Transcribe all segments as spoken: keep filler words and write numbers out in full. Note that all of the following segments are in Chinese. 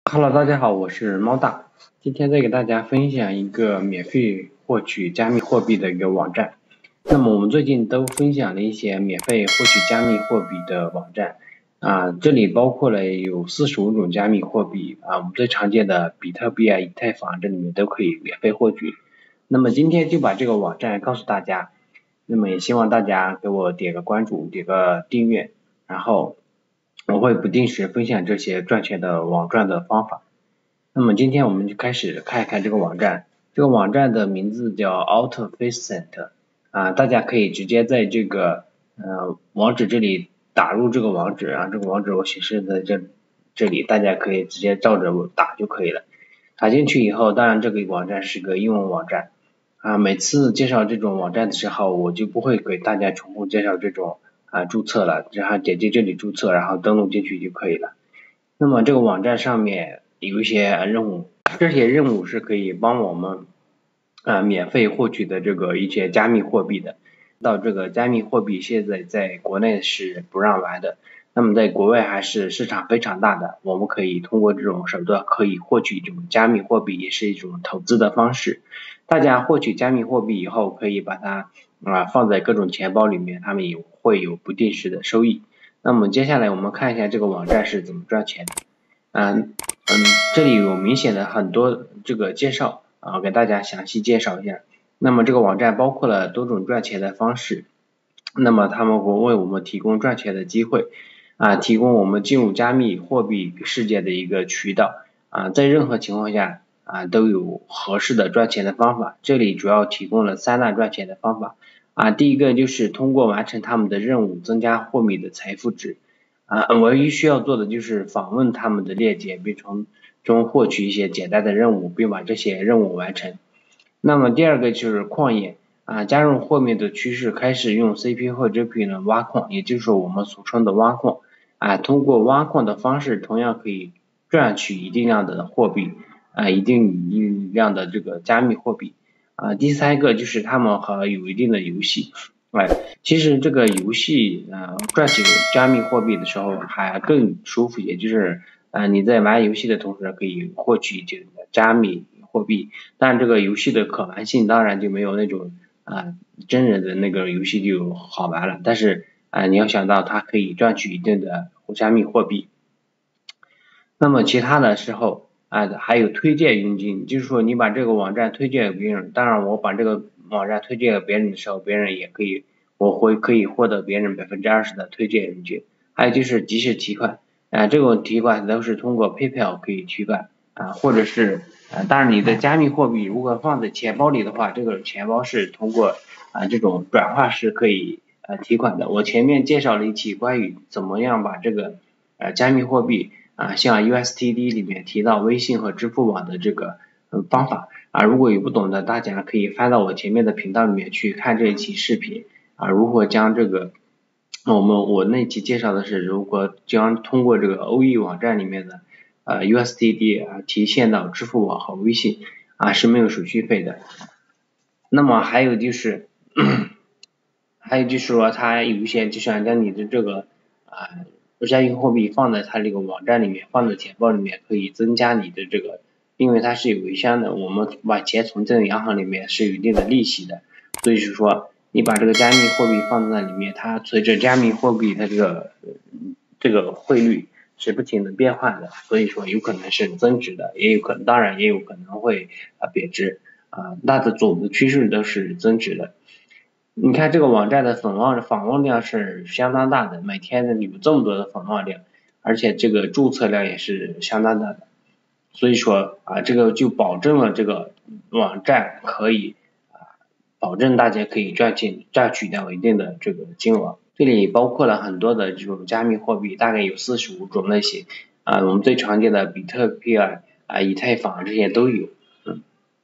Hello，大家好，我是猫大，今天再给大家分享一个免费获取加密货币的一个网站。那么我们最近都分享了一些免费获取加密货币的网站啊，这里包括了有四十五种加密货币啊，我们最常见的比特币啊、以太坊这里面都可以免费获取。那么今天就把这个网站告诉大家，那么也希望大家给我点个关注，点个订阅，然后我会不定时分享这些赚钱的网赚的方法。那么今天我们就开始看一看这个网站，这个网站的名字叫 Autoficent 啊，大家可以直接在这个呃网址这里打入这个网址啊，这个网址我显示在这这里，大家可以直接照着打就可以了。打进去以后，当然这个网站是个英文网站啊，每次介绍这种网站的时候，我就不会给大家重复介绍这种啊注册了，然后点击这里注册，然后登录进去就可以了。那么这个网站上面有一些任务，这些任务是可以帮我们啊免费获取的这个一些加密货币的。到这个加密货币现在在国内是不让玩的，那么在国外还是市场非常大的，我们可以通过这种手段可以获取这种加密货币，也是一种投资的方式。大家获取加密货币以后，可以把它啊放在各种钱包里面，他们也会有不定时的收益。那么接下来我们看一下这个网站是怎么赚钱的。嗯嗯，这里有明显的很多这个介绍啊，给大家详细介绍一下。那么这个网站包括了多种赚钱的方式，那么他们会为我们提供赚钱的机会啊，提供我们进入加密货币世界的一个渠道啊，在任何情况下啊都有合适的赚钱的方法。这里主要提供了三大赚钱的方法啊，第一个就是通过完成他们的任务增加货币的财富值啊，唯一需要做的就是访问他们的链接，并从中获取一些简单的任务，并把这些任务完成。那么第二个就是矿业啊，加入后面的趋势，开始用 C P U 和 G P U 呢挖矿，也就是我们俗称的挖矿啊，通过挖矿的方式，同样可以赚取一定量的货币啊，一定一定量的这个加密货币啊。第三个就是他们和有一定的游戏，哎，其实这个游戏呃赚取加密货币的时候还更舒服，也就是啊你在玩游戏的同时可以获取这个加密货币。但这个游戏的可玩性当然就没有那种啊真人的那个游戏就好玩了，但是啊你要想到它可以赚取一定的加密货币。那么其他的时候啊还有推荐佣金，就是说你把这个网站推荐给别人，当然我把这个网站推荐给别人的时候，别人也可以我会可以获得别人百分之二十的推荐佣金。还有就是及时提款啊，这种提款都是通过 PayPal 可以提款啊，或者是啊，当然你的加密货币如果放在钱包里的话，这个钱包是通过啊这种转化是可以呃提款的。我前面介绍了一期关于怎么样把这个呃加密货币啊像 U S D T 里面提到微信和支付宝的这个呃方法啊，如果有不懂的，大家可以翻到我前面的频道里面去看这一期视频啊，如何将这个我们我那期介绍的是如何将通过这个 O E 网站里面的呃 U S D T 啊提现到支付宝和微信啊是没有手续费的。那么还有就是还有就是说它有一些就想将你的这个啊加密货币放在它这个网站里面，放在钱包里面，可以增加你的这个，因为它是有一项的，我们把钱存在银行里面是有一定的利息的，所以是说你把这个加密货币放在那里面，它随着加密货币它这个这个汇率是不停的变换的，所以说有可能是增值的，也有可能当然也有可能会啊贬值啊，大的总的趋势都是增值的。你看这个网站的访问访问量是相当大的，每天的有这么多的访问量，而且这个注册量也是相当大的，所以说啊这个就保证了这个网站可以啊保证大家可以赚进赚取到一定的这个金额。这里包括了很多的这种加密货币，大概有四十五种类型啊，我们最常见的比特币啊、啊以太坊这些都有。嗯，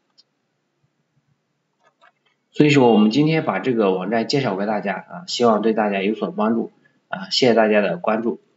所以说我们今天把这个网站介绍给大家啊，希望对大家有所帮助啊，谢谢大家的关注。